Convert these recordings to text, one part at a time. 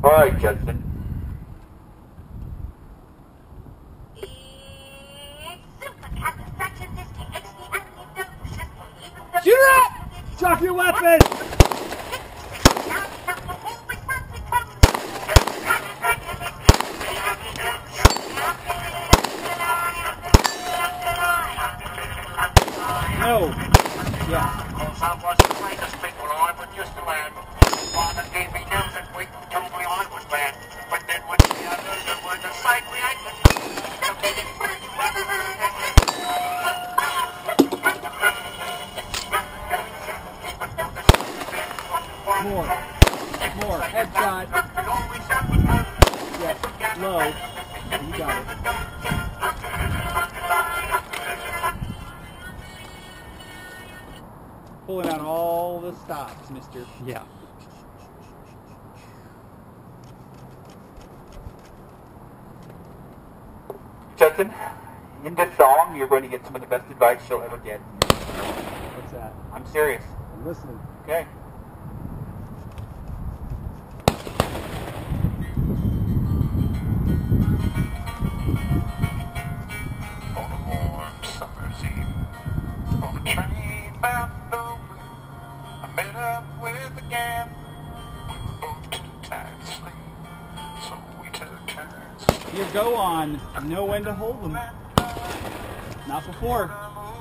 Alright, Judson. Shoot her up! Drop your weapon! No. Yeah. I was the greatest people I ever used to land. Father gave me news and we told me I was bad. But then when the others were the side we had More. Headshot. Yes. Low. You got it. Pulling out all the stops, mister. Yeah. Judson, in this song, you're going to get some of the best advice you'll ever get. What's that? I'm serious. I'm listening. Okay. On a warm summer's eve, on a train bound nowhere, I met up with a gal. We were both too tired to sleep, so we took turns. You go on. You know when to hold them. Not before.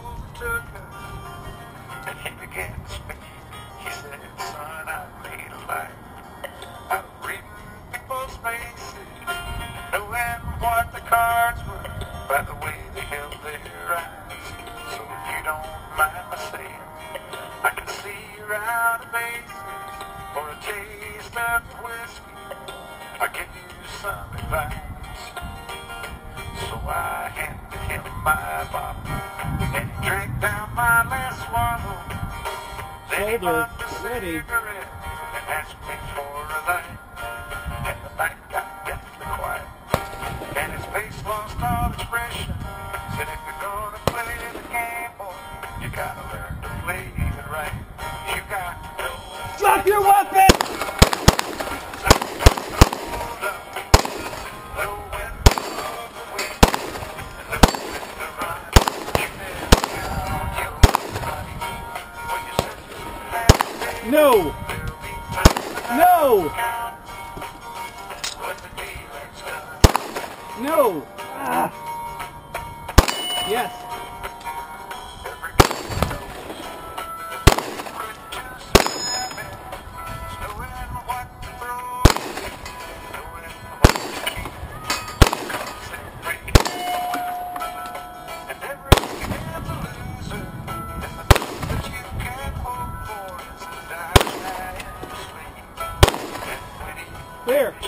And he began to speak. He said, son, I made a life out of reading people's faces, knowing what the cards were by the way they held their eyes. So if you don't mind my saying, I can see you're out of bases for a taste of whiskey. I'll give you some advice. So I handed him my bottle, and he drank down my last swallow. Then he bought a cigarette and asked me for a light. And the night got deathly quiet, and his face lost all expression. Said, if you're gonna play the game, boy, you gotta learn to play it right. You got to know. Drop your weapon! No! No! No! Ah. Yes. There.